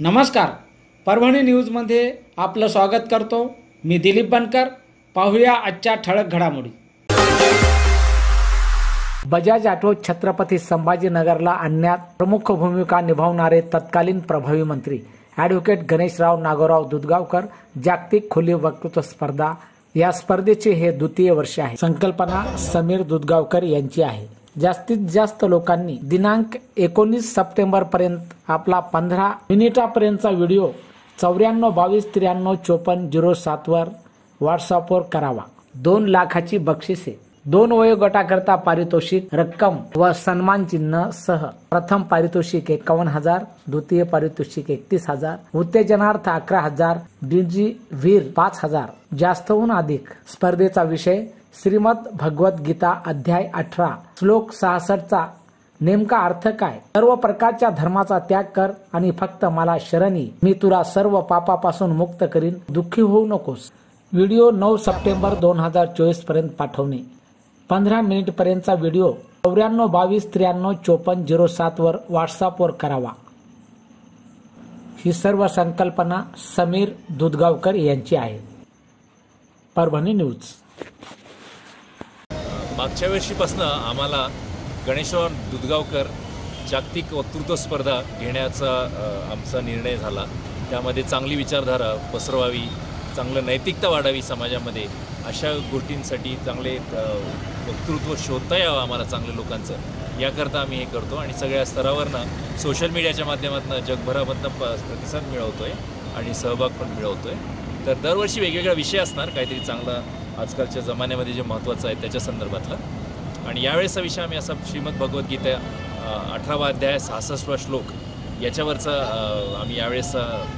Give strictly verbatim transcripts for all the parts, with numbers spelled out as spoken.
नमस्कार, परभणी न्यूजमध्ये आपलं स्वागत करतो। मी दिलीप बनकर। पाहूया आजच्या ठळक घडामोडी। बजाज ऑटो छत्रपती संभाजीनगरला आणण्यात प्रमुख भूमिका निभावणारे तत्कालीन प्रभावी मंत्री ॲडव्होकेट गणेशराव नागोराव दुधगावकर जागतिक खुली वक्तृत्व स्पर्धा या स्पर्धेचे हे द्वितीय वर्ष आहे। संकल्पना समीर दुधगावकर यांची आहे। जास्तीत जास्त लोकांनी दिनांक एकोणीस सप्टेंबर पर्यंत आपला पंधरा मिनिटापर्यंतचा व्हिडिओ चौऱ्याण्णव बावीस त्र्याण्णव चोपन्न झिरो सात वर व्हॉट्सअपवर करावा। दोन लाखाची बक्षिसे, दोन वयोगटाकरता पारितोषिक रक्कम व सन्मान चिन्ह सह प्रथम पारितोषिक एकावन्न हजार, द्वितीय पारितोषिक एकतीस हजार, उत्तेजनार्थ अकरा हजार, डिजी वीर पाच हजार। जास्तहून अधिक स्पर्धेचा विषय श्रीमद भगवत गीता अध्याय अठरा श्लोक सहासष्ट चा नेमका अर्थ काय? सर्व प्रकारच्या धर्माचा त्याग कर आणि फक्त मला शरण ये, मी तुला सर्व पापापासून मुक्त करीन, दुःखी होऊ नकोस। व्हिडिओ नऊ सप्टेंबर दोन हजार चोवीस पर्यंत पाठवणे। पंधरा मिनिट पर्यंतचा व्हिडिओ चौऱ्याण्णव बावीस त्र्याण्णव चोपन्न झिरो सात वर व्हॉट्सअपवर करावा। ही सर्व संकल्पना समीर दुधगावकर यांची आहे। परभणी न्यूज। मागच्या वर्षीपासून आम्हाला गणेशराव दुधगावकर जागतिक वक्तृत्व स्पर्धा घेण्याचा आमचा निर्णय झाला। त्यामध्ये चांगली विचारधारा पसरवावी, चांगलं नैतिकता वाढावी समाजामध्ये, अशा गोष्टींसाठी चांगले वक्तृत्व शोधता यावं आम्हाला चांगल्या लोकांचं, याकरता आम्ही हे करतो आणि सगळ्या स्तरावरनं सोशल मीडियाच्या माध्यमातून जगभरामधनं प प्रतिसाद मिळवतो आहे आणि सहभाग पण मिळवतो आहे। तर दरवर्षी वेगवेगळा विषय असणार, काहीतरी चांगला आजकालच्या जमान्यामध्ये जे महत्त्वाचं आहे त्याच्या संदर्भातला। आणि यावेळेचा विषय आम्ही असा श्रीमद भगवद्गीता अठरावा अध्याय सहासष्टवा श्लोक याच्यावरचा आम्ही यावेळेस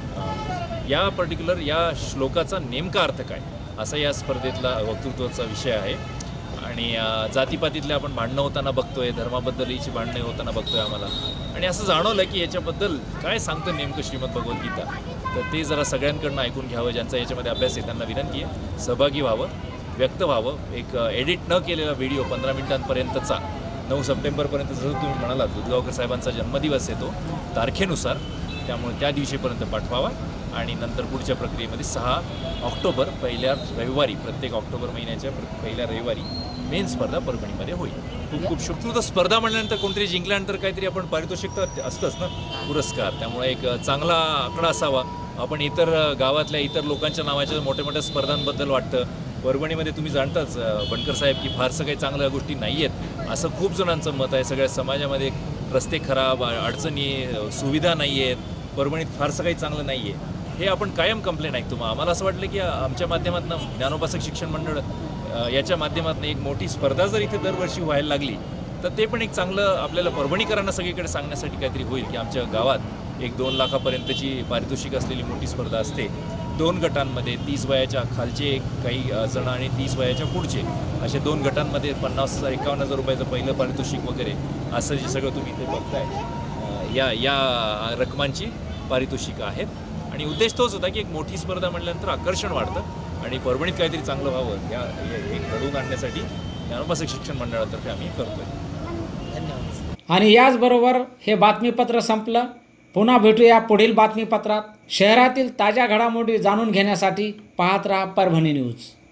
या पर्टिक्युलर या श्लोकाचा नेमका अर्थ काय असा या स्पर्धेतला वक्तृत्वाचा विषय आहे। आणि जातीपातीतले आपण भांडणं होताना बघतोय, धर्माबद्दलची भांडणं होताना बघतोय आम्हाला, आणि असं जाणवलं की याच्याबद्दल काय सांगतं नेमकं श्रीमद भगवद्गीता, तर ते जरा सगळ्यांकडनं ऐकून घ्यावं। ज्यांचा याच्यामध्ये अभ्यास आहे त्यांना विनंती आहे सहभागी व्हावं, व्यक्त व्हावं। एक एडिट न केलेला व्हिडिओ पंधरा मिनिटांपर्यंतचा नऊ सप्टेंबरपर्यंत जसं तुम्ही म्हणालात दुधगावकर साहेबांचा जन्मदिवस आहे तो तारखेनुसार, त्यामुळे त्या दिवशीपर्यंत पाठवावा। आणि नंतर पुढच्या प्रक्रियेमध्ये सहा ऑक्टोबर पहिल्या रविवारी, प्रत्येक ऑक्टोबर महिन्याच्या पहिल्या रविवारी मेन स्पर्धा परभणीमध्ये होईल। खूप खूप शुभेच्छा। स्पर्धा म्हणल्यानंतर कोणतरी जिंकल्यानंतर काहीतरी आपण पारितोषिक तर असतंच ना, पुरस्कार, त्यामुळे एक चांगला आकडा असावा। आपण इतर गावातल्या इतर लोकांच्या नावाच्या मोठ्या मोठ्या स्पर्धांबद्दल वाटतं, परभणीमध्ये तुम्ही जाणताच बनकर साहेब की फारसं काही चांगल्या गोष्टी नाही आहेत असं खूप जणांचं मत आहे। सगळ्या समाजामध्ये रस्ते खराब, अडचणी, सुविधा नाही आहेत, परभणीत फारसं काही चांगलं नाही आहे, हे आपण कायम कंप्लेंट ऐकतो। मग आम्हाला असं वाटलं की आमच्या माध्यमातून ज्ञानोपासक शिक्षण मंडळ याच्या माध्यमातून एक मोठी स्पर्धा जर इथे दरवर्षी व्हायला लागली तर ते पण एक चांगलं आपल्याला परभणीकरांना सगळीकडे सांगण्यासाठी काहीतरी होईल की आमच्या गावात एक दोन लाखापर्यंतची पारितोषिक असलेली मोठी स्पर्धा असते। दोन गटांमध्ये तीस वयाच्या खालचे काही जण आणि तीस वयाच्या पुढचे असे दोन गटांमध्ये पन्नास हजार एकावन्न हजार रुपयाचं पहिलं पारितोषिक वगैरे असं जे सगळं तुम्ही इथे बघताय या या रकमांची पारितोषिकं आहेत। आणि उद्देश तोच होता की एक मोठी स्पर्धा म्हटल्यानंतर आकर्षण वाढतं आणि परभणीत काहीतरी चांगलं व्हावं या हे घडवून आणण्यासाठी ज्ञानोपासक शिक्षण मंडळातर्फे आम्ही करतोय। धन्यवाद। आणि याचबरोबर हे बातमीपत्र संपलं। पुन्हा भेटूया पुढील बातमीपत्रात। शहरातील ताज्या घडामोडी जाणून घेण्यासाठी पाहत राहा परभणी न्यूज।